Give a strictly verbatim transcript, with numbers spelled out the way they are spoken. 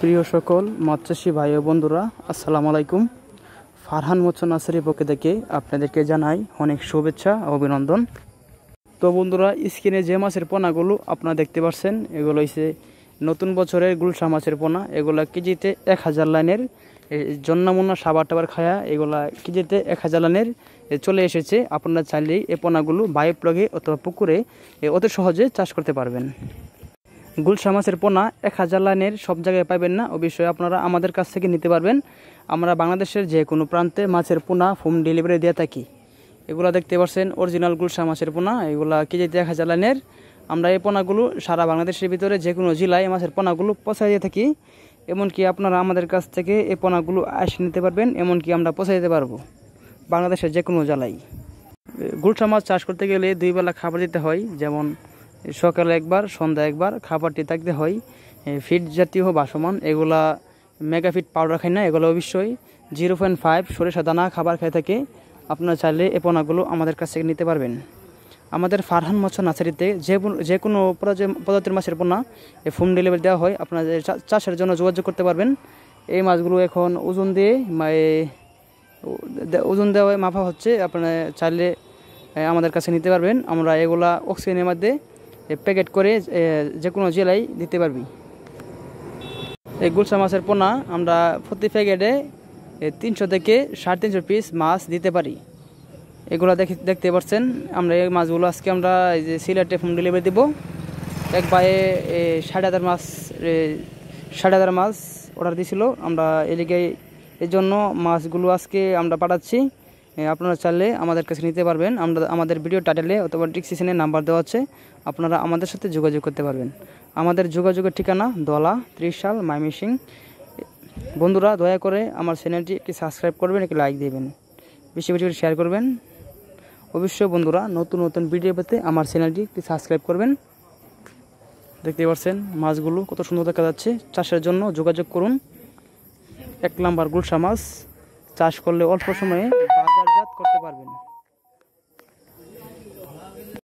প্রিয় সকল মৎস্যচাষী ভাই ও বন্ধুরা, আসসালামু আলাইকুম। ফারহান মৎস্য নার্সারির পক্ষ থেকে আপনাদেরকে জানাই অনেক শুভেচ্ছা ও অভিনন্দন। তো বন্ধুরা, স্ক্রিনে যে মাছের পোনাগুলো আপনারা দেখতে পাচ্ছেন, এগুলো হচ্ছে নতুন বছরের গুলশা মাছের পোনা। এগুলা কেজিতে এক হাজার লাইনের জন্নামুন্না সাবার টাবার খায়া এগুলা কেজিতে এক হাজার লাইনের চলে এসেছে। আপনারা চাইলেই এই পোনাগুলো বায়ু প্লগে অথবা পুকুরে অতি সহজে চাষ করতে পারবেন। গুলশা মাছের পোনা এক হাজার লাইনের সব জায়গায় পাবেন না, অবশ্যই আপনারা আমাদের কাছ থেকে নিতে পারবেন। আমরা বাংলাদেশের যে কোনো প্রান্তে মাছের পোনা হোম ডেলিভারি দিয়ে থাকি। এগুলো দেখতে পাচ্ছেন অরিজিনাল গুলশা মাছের পোনা, এগুলা কেজিতে এক হাজার লাইনের। আমরা এই পোনাগুলো সারা বাংলাদেশের ভিতরে যে কোনো জেলায় মাছের পোনাগুলো পৌঁছাই দিয়ে থাকি। এমনকি আপনারা আমাদের কাছ থেকে এই পোনাগুলো আসে নিতে পারবেন, এমনকি আমরা পৌঁছে দিতে পারবো বাংলাদেশের যে কোনো জেলায়। গুলশা মাছ চাষ করতে গেলে দুই বেলা খাবার দিতে হয়, যেমন সকালে একবার, সন্ধ্যা একবার খাবারটি থাকতে হয় ফিড জাতীয় বাসমান। এগুলা মেগাফিট পাউডার খায় না, এগুলো অবশ্যই জিরো পয়েন্ট ফাইভ সরিষা দানা খাবার খেয়ে থাকে। আপনারা চাইলে এই পোনাগুলো আমাদের কাছ থেকে নিতে পারবেন। আমাদের ফারহান মৎস্য নার্সারিতে যে যে কোনো প্রজাতির মাছের পোনা এই হোম ডেলিভারি দেওয়া হয়। আপনাদের চাষের জন্য যোগাযোগ করতে পারবেন। এই মাছগুলো এখন ওজন দিয়ে ওজন দেওয়া মাপা হচ্ছে, আপনারা চাইলে আমাদের কাছে নিতে পারবেন। আমরা এগুলা অক্সিজেনের মধ্যে প্যাকেট করে যে কোনো জেলায় দিতে পারবি। এই গুলশা মাছের পোনা আমরা প্রতি প্যাকেটে তিনশো থেকে সাড়ে তিনশো পিস মাছ দিতে পারি। এগুলো দেখে দেখতে পাচ্ছেন। আমরা এই মাছগুলো আজকে আমরা এই যে সিলেটে হোম ডেলিভারি দেবো। এক বায়ে সাড়ে হাজার মাছ সাড়ে হাজার মাছ অর্ডার দিয়েছিল আমরা, এদিকে এই জন্য মাছগুলো আজকে আমরা পাঠাচ্ছি। আপনারা চাইলে আমাদের কাছে নিতে পারবেন। আমরা আমাদের ভিডিও টাইটেলে অথবা ডিসক্রিপশনে নাম্বার দেওয়া আছে, আপনারা আমাদের সাথে যোগাযোগ করতে পারবেন। আমাদের যোগাযোগের ঠিকানা দলা ত্রিশাল ময়মনসিং। বন্ধুরা, দয়া করে আমার চ্যানেলটি একটি সাবস্ক্রাইব করবেন, একটি লাইক দেবেন, বেশি বেশি করে শেয়ার করবেন। অবশ্যই বন্ধুরা, নতুন নতুন ভিডিও পেতে আমার চ্যানেলটি একটি সাবস্ক্রাইব করবেন। দেখতে পাচ্ছেন মাছগুলো কত সুন্দর দেখা যাচ্ছে। চাষের জন্য যোগাযোগ করুন। এক নাম্বার গুলশা মাছ চাষ করলে অল্প সময়ে বাজারজাত করতে পারবেন।